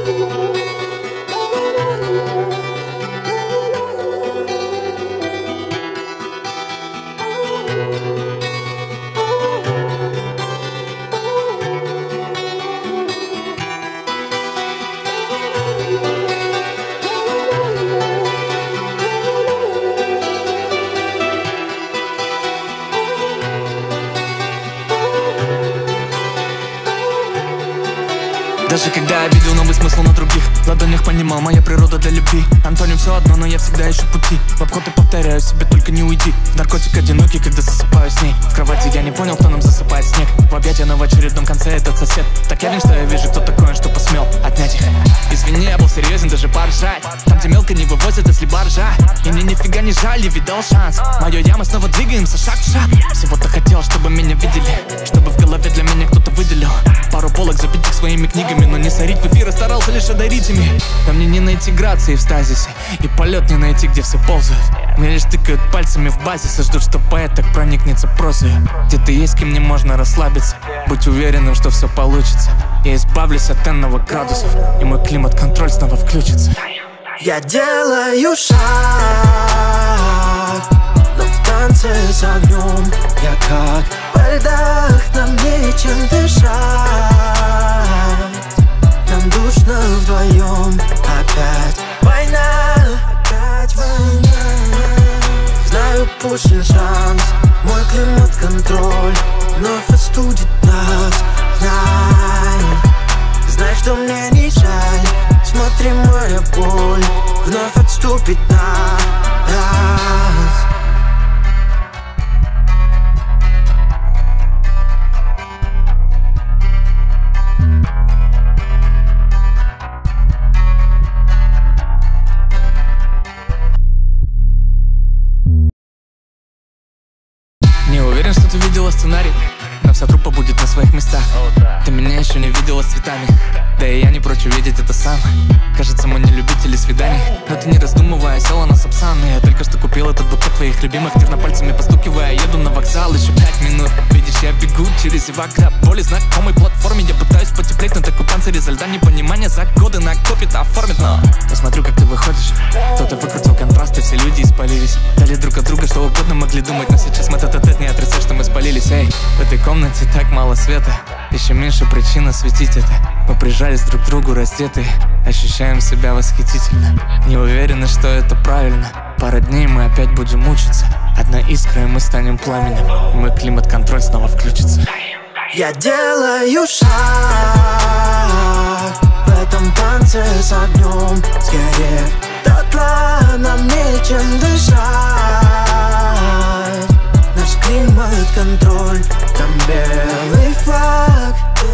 Даже когда я видел новый смысл на других ладонях, понимал, моя природа для любви. Антоним все одно, но я всегда ищу пути. В обход и повторяю себе, только не уйди. В наркотик одинокий, когда засыпаю с ней. В кровати я не понял, кто нам засыпает снег. В объятия, но в очередном конце этот сосед. Так явен, что я вижу, кто такой, что посмел отнять их. Извини, я был серьезен, даже поржать. Там, где мелко не вывозят, если баржа. И мне нифига не жаль, я видал шанс. Мое я, мы снова двигаемся шаг в шаг. Всего-то хотел, чтобы меня видели, чтобы в голове для меня кто-то выделил пару полок, забитых своими книгами. Но не сорить в эфир, старался лишь одарить ими. Да мне не найти грации в стазисе, и полет не найти, где все ползают. Мне лишь тыкают пальцами в базисе, ждут, что поэт так проникнется прозой. Где-то есть, кем мне можно расслабиться. Будь уверенным, что все получится. Я избавлюсь от энного градусов, и мой климат-контроль снова включится. Я делаю шаг, но в танце с огнем. Я как во льдах, нам нечем дышать. Нам душно вдвоем. Опять война, опять война. Знаю, пущен шанс, мой климат-контроль вновь остудит нас. Знай, что мне не жаль. Смотри, моя боль вновь отступит на нас. Не уверен, что ты видела сценарий, но вся труппа будет на своих местах. Ты меня еще не видела с цветами, да и я не прочь увидеть это сам. Кажется, мы не любители свиданий, но ты не раздумывая села на Сапсан. Я только что купил этот букет твоих любимых, нервно пальцами постукивая, еду на вокзал еще 5 минут. Видишь, я бегу через эвакра, более знакомой платформе. Я пытаюсь потеплеть на такой панцирь изо льда. Непонимание за годы накопит, оформит, но я смотрю, как ты выходишь. Кто-то выкрутил контрасты, все люди испалились. Дали друг от друга, что угодно могли думать, но сейчас мы тет-а-тет, не отрицай, что мы спалились. Эй, в этой комнате так мало света, еще меньше причин осветить это. Мы прижались друг к другу раздетые, ощущаем себя восхитительно. Не уверены, что это правильно. Пара дней мы опять будем мучиться. Одна искра, и мы станем пламенем, и мой климат-контроль снова включится. Я делаю шаг в этом танце с огнем. Сгорев дотла, нам нечем дышать. Наш климат-контроль, там белый флаг.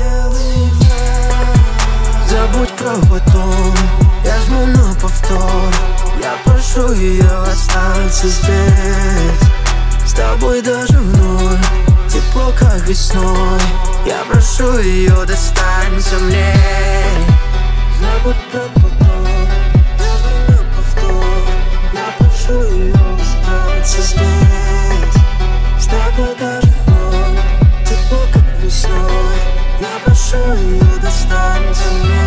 Забудь про потом, я жму на повтор. Я прошу ее, останься здесь. С тобой даже вновь тепло, как весной. Я прошу ее, достанься мне. Забудь про потом, я жму на повтор. Я прошу ее, останься здесь. С тобой даже вновь тепло, как весной. Я прошу ее, достанься мне.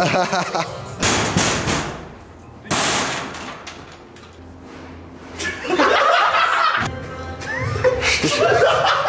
Ha